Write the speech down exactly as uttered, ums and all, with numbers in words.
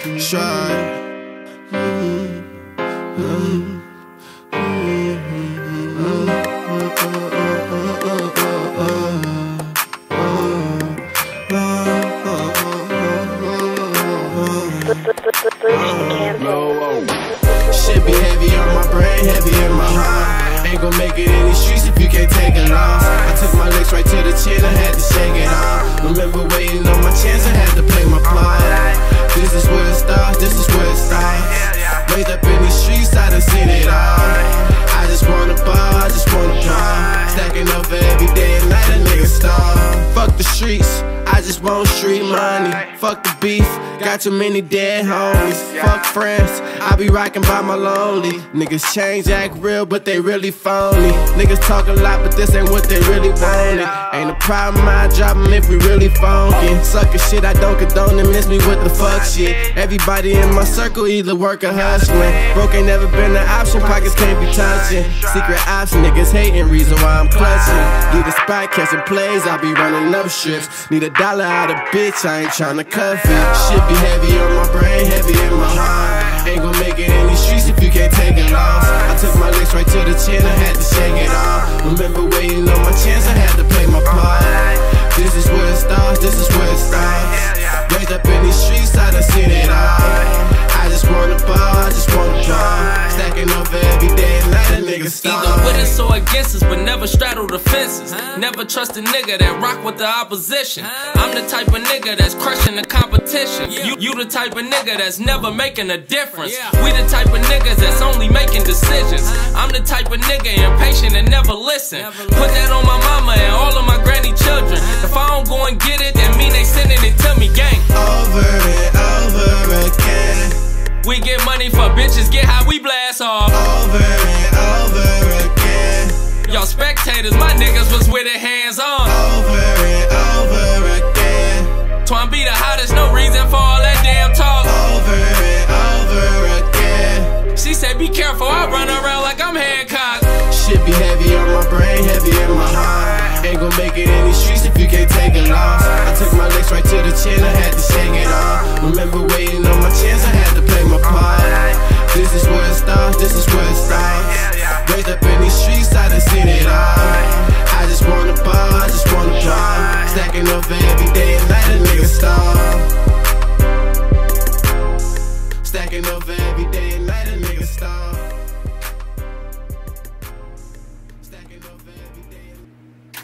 Try. Shit be heavy on my brain, heavy in my heart. Ain't gon' make it in these streets if you can't take a loss. I took my licks right to the chin, I had to shake it off. Remember waiting on my chance, I had to play my part. This is where it starts, this is where it starts. Raised up in these streets, I done seen it all. I just wanna ball, I just wanna ball. Stacking up for every day and night, a nigga starve. Fuck the streets, I just want street money. Fuck the beef, got too many dead homies. Fuck friends, I be rockin' by my lonely. Niggas change, act real, but they really phony. Niggas talk a lot, but this ain't what they really wanted. Ain't a problem, I drop 'em if we really funky. Sucker shit, I don't condone and miss me with the fuck shit. Everybody in my circle either work or hustling. Broke ain't never been an option, pockets can't be touching. Secret ops, niggas hating, reason why I'm clutching. Need a spot, catching plays, I be running up strips. Need a dollar out of bitch, I ain't tryna cuff it. Shit be heavy on my brain, heavy in my heart. Ain't gon' make it in these streets if you can't take a loss. I took my licks right to the chin, I had to shake it off. Remember waiting on my chance, I had to play my part. This is where it starts, this is where it starts. Raised up in these streets, I done seen it all. I just wanna ball, I just wanna ball. Stacking up for every day and night, a nigga starve. Either with us or against us, but never straddle the fences. Never trust a nigga that rock with the opposition. I'm the type of nigga that's crushing the competition. You, you the type of nigga that's never making a difference. We the type of niggas that's only making decisions. I'm the type of nigga impatient and never listen. Put that on my mama and all of my granny children. If I don't go and get it, then mean they sending it to me, gang. Over and over again. We get money for bitches, get how we blast off. Over and over again. Y'all spectators, my niggas was with it hands on. Over and over again. Twan be the hottest, no reason for all that damn talk. Over and over again. She said be careful, I run around like I'm Hancock. Shit be heavy on my brain, heavy in my heart. Ain't gon' make it in these streets if you can't take a loss. I took my licks right to the chin, I had to shake it off. Remember waiting on my chance, I had to play my part. This is where it starts, this is where it starts. Raised up in these streets, I done seen it all. I just wanna ball, I just wanna ball. Stacking up for every